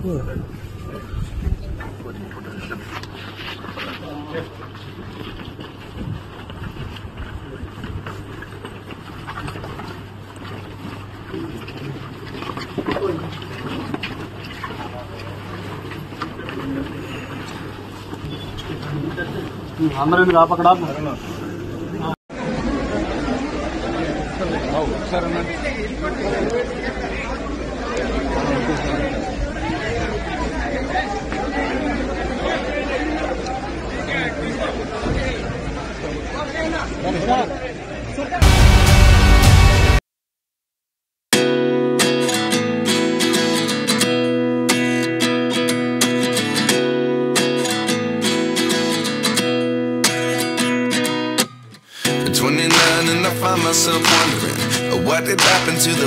అందరూ ఎందుకు ఆపక్కడ At 29 and I find myself wondering what did happen to the